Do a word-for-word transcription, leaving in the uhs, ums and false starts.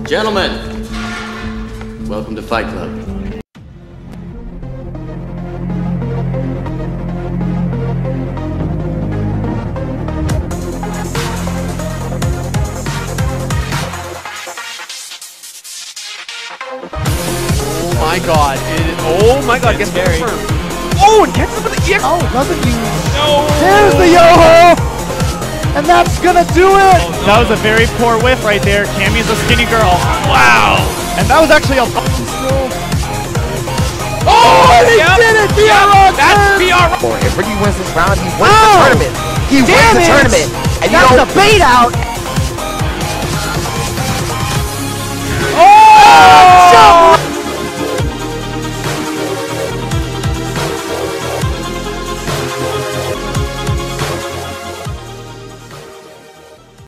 Gentlemen, welcome to Fight Club. Oh my god. It, oh my god, gets very. Oh, and gets him with the E X. Oh, doesn't use. No. There's the Yoho! And that's gonna do it! Oh, no. That was a very poor whiff right there. Cammy's a skinny girl. Wow! And that was actually a. Oh, and he Yep. did it! B R Yep. R That's B R R. If Ricky wins this round, he wins Oh. the tournament. He Damn wins the it. tournament. And you That's know, the bait out! Oh!